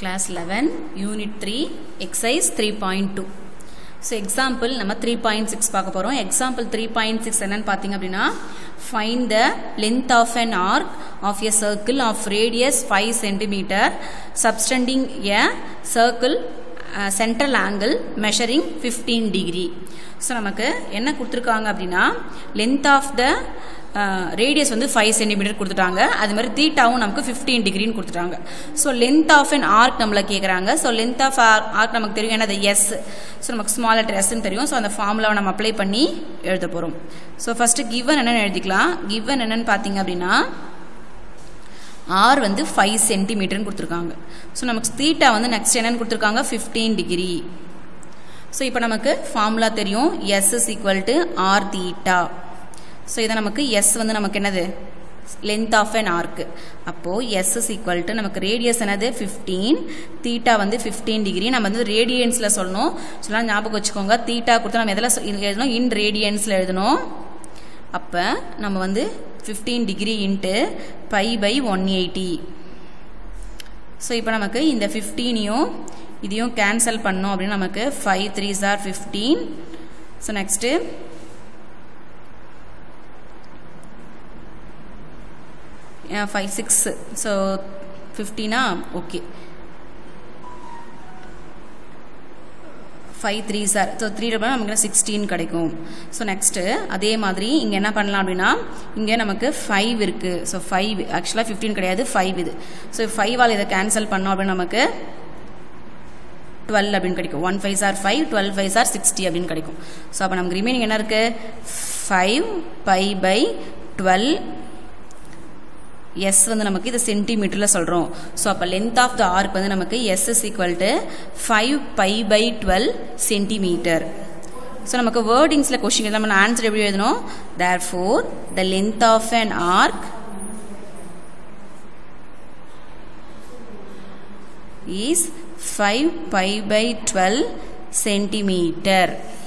Class 11, Unit 3, Exercise 3.2. So, example, நம்ம 3.6 பார்க்க போறோம். Example 3.6 என்னன்னு பார்த்தீங்க அப்படின்னா, find the length of an arc of a circle of radius 5 cm subtending a circle central angle measuring 15 degree. So, நமக்கு என்ன கொடுத்திருக்காங்க அப்படின்னா, length of the radius வந்து 5 cm கொடுத்துட்டாங்க. அது மாதிரி தீட்டாவும் நமக்கு 15 டிகிரின்னு கொடுத்துட்டாங்க. So length of an arc நம்மளை கேட்குறாங்க. ஸோ லென்த் ஆஃப் ஆர்க் நமக்கு தெரியும், ஏன்னா அது எஸ். ஸோ நமக்கு ஸ்மால் லெட்டர் எஸ்ன்னு தெரியும். ஸோ அந்த ஃபார்முலாவை நம்ம அப்ளை பண்ணி எழுத போகிறோம். ஸோ ஃபர்ஸ்ட் கிவன் என்னன்னு எழுதிக்கலாம். கிவன் என்னன்னு பார்த்தீங்க அப்படின்னா, ஆர் வந்து 5 சென்டிமீட்டர்னு கொடுத்துருக்காங்க. ஸோ நமக்கு தீட்டா வந்து நெக்ஸ்ட் என்னன்னு கொடுத்துருக்காங்க, 15 டிகிரி. ஸோ இப்போ நமக்கு ஃபார்முலா தெரியும், S is equal to R theta. So இதை நமக்கு எஸ் வந்து நமக்கு என்னது, லென்த் ஆஃப் அன் ஆர்க். அப்போது எஸ் இஸ் ஈக்குவல் டு நமக்கு ரேடியஸ் என்னது 15, தீட்டா வந்து 15 டிகிரி. நம்ம வந்து ரேடியன்ஸில் சொல்லணும். சொல்லலாம், ஞாபகம் வச்சுக்கோங்க. தீட்டா கொடுத்தா நம்ம எதில் எழுதணும், இன் ரேடியன்ஸில் எழுதணும். அப்போ நம்ம வந்து 15 degree into pi pi 180. So இப்போ நமக்கு இந்த 15ஐயும் இதையும் கேன்சல் பண்ணோம் அப்படின்னு நமக்கு 5 3s are 15. So next 5 6, so 15 okay. 5 3s are, so 3 நமக்கு 16 கிடைக்கும். ஸோ நெக்ஸ்ட்டு அதே மாதிரி இங்கே என்ன பண்ணலாம் அப்படின்னா, இங்கே நமக்கு 5 இருக்கு. ஸோ 5 ஆக்சுவலாக 15 கிடையாது, 5 இது. ஸோ 5ஆல் இதை கேன்சல் பண்ணோம் அப்படின்னு நமக்கு 12 அப்படின்னு கிடைக்கும். 1 5s are 5, 12 5s are 60 அப்படின்னு கிடைக்கும். ஸோ அப்போ நமக்கு ரிமைனிங் என்ன இருக்கு, 5 பை பை 12. எஸ் வந்து நமக்கு இது சென்டிமீட்டரில் சொல்கிறோம். ஸோ அப்போ லென்த் ஆஃப் த ஆர்க் வந்து நமக்கு S is equal to 5 pi pi 12 centimetre. So நமக்கு வேர்டிங்ஸில் கொஸ்டின் நம்ம ஆன்சர் எப்படி எழுதணும், therefore the length of an arc is 5 pi by 12 centimeter.